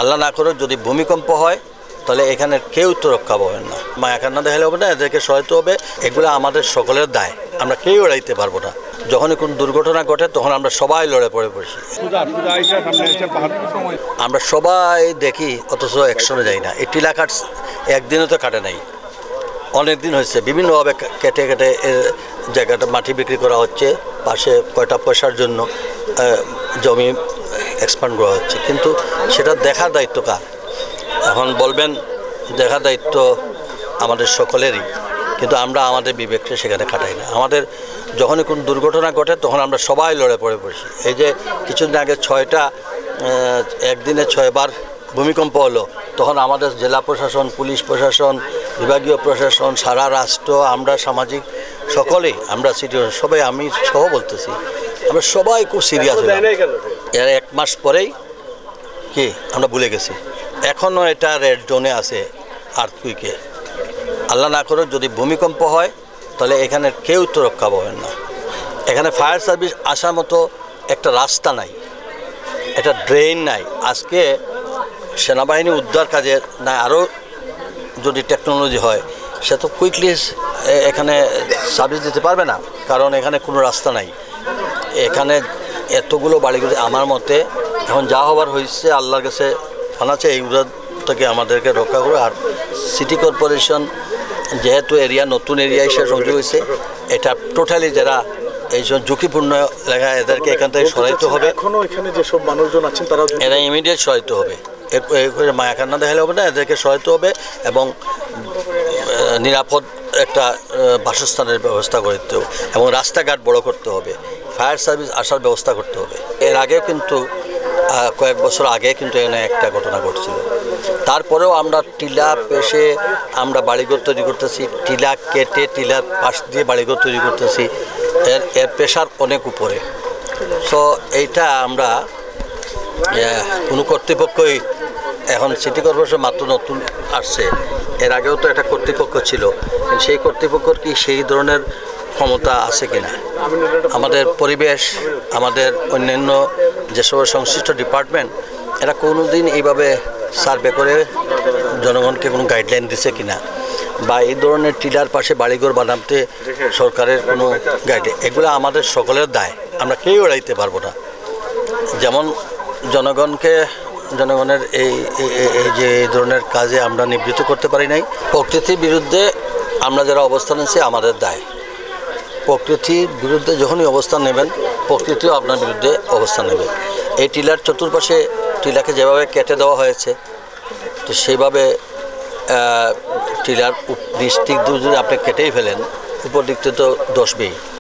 আল্লাহ না করুক যদি ভূমিকম্প হয় তাহলে এখানে কেউ তো রক্ষা পাবেন না, মায়া কান্না দেখালে হবে না, এদেরকে সহায়তা হবে। এগুলো আমাদের সকলের দায়, আমরা কেউ এড়াইতে পারবো না। যখনই কোনো দুর্ঘটনা ঘটে তখন আমরা সবাই লড়ে পড়ে পড়ছি, আমরা সবাই দেখি, অথচ একসঙ্গে যাই না। এই টিলা কাট একদিনও তো কাটে নাই, অনেক দিন হয়েছে। বিভিন্নভাবে কেটে কেটে জায়গাটা মাটি বিক্রি করা হচ্ছে, পাশে কয়টা পয়সার জন্য জমি এক্সপ্যান্ড করা হচ্ছে, কিন্তু সেটা দেখার দায়িত্ব কার? এখন বলবেন দেখার দায়িত্ব আমাদের সকলেরই, কিন্তু আমরা আমাদের বিবেককে সেখানে খাটাই না। আমাদের যখনই কোনো দুর্ঘটনা ঘটে তখন আমরা সবাই লড়ে পড়ে পড়ছি। এই যে কিছুদিন আগে একদিনে 6 বার ভূমিকম্প হলো, তখন আমাদের জেলা প্রশাসন, পুলিশ প্রশাসন, বিভাগীয় প্রশাসন, সারা রাষ্ট্র, আমরা সামাজিক সকলেই, আমরা সিটি সবাই, আমি সহ বলতেছি, আমরা সবাই খুব সিরিয়াস হলাম। এর 1 মাস পরেই কি আমরা ভুলে গেছি, এখনও এটা রেড জোনে আছে আর্থকুইকে। আল্লাহ না করুক যদি ভূমিকম্প হয় তাহলে এখানে কেউ তো রক্ষা পাবেন না। এখানে ফায়ার সার্ভিস আসার মতো একটা রাস্তা নাই, একটা ড্রেন নাই। আজকে সেনাবাহিনী উদ্ধার কাজে না, আরও যদি টেকনোলজি হয় সে তো কুইকলি এখানে সার্ভিস দিতে পারবে না, কারণ এখানে কোনো রাস্তা নাই। এখানে এতগুলো বাড়িগুলো আমার মতে এখন যা হবার হয়েছে, আল্লাহর কাছে জানাচ্ছে এইগুলো থেকে আমাদেরকে রক্ষা করে। আর সিটি কর্পোরেশন যেহেতু এরিয়া নতুন এরিয়া হিসেবে সংযোগ হয়েছে, এটা টোটালি যারা এই সব ঝুঁকিপূর্ণ এলাকা এদেরকে এখান থেকে সরাইতে হবে। এখনও এখানে যেসব মানুষজন আছেন তারা এরা ইমিডিয়েট সরাইতে হবে, মায়া কান্না দেখালে হবে না, এদেরকে সরাইতে হবে এবং নিরাপদ একটা বাসস্থানের ব্যবস্থা করতে হবে এবং রাস্তাঘাট বড় করতে হবে, ফায়ার সার্ভিস আসার ব্যবস্থা করতে হবে। এর আগেও কিন্তু কয়েক বছর আগে কিন্তু এখানে একটা ঘটনা ঘটছিল, তারপরেও আমরা টিলা পেশে আমরা বাড়িঘর তৈরি করতেছি, টিলা কেটে টিলার পাশ দিয়ে বাড়িঘর তৈরি করতেছি, এর পেশার অনেক উপরে। সো এইটা আমরা কোনো কর্তৃপক্ষই, এখন সিটি কর্পোরেশন মাত্র নতুন আসছে, এর আগেও তো একটা কর্তৃপক্ষ ছিল, সেই কর্তৃপক্ষর কি সেই ধরনের ক্ষমতা আছে কিনা? আমাদের পরিবেশ, আমাদের অন্যান্য যেসব সংশ্লিষ্ট ডিপার্টমেন্ট, এরা কোনো দিন এইভাবে সার্ভে করে জনগণকে কোনো গাইডলাইন দিছে কিনা, বা এই ধরনের টিলার পাশে বাড়িঘর বানাতে সরকারের কোনো গাইডলাইন, এগুলো আমাদের সকলের দায়, আমরা কেউ এড়াইতে পারবো না। যেমন জনগণের এই যে এই ধরনের কাজে আমরা নিবৃত্ত করতে পারি নাই। প্রকৃতির বিরুদ্ধে আমরা যারা অবস্থান নিচ্ছি আমাদের দায়। প্রকৃতির বিরুদ্ধে যখনই অবস্থান নেবেন, প্রকৃতিও আপনার বিরুদ্ধে অবস্থান নেবে। এই টিলার চতুর্পাশে টিলাকে যেভাবে কেটে দেওয়া হয়েছে, তো সেইভাবে টিলার নিচ দিক দিয়ে যদি আপনি কেটেই ফেলেন, উপর দিক থেকে তো দোষবেই।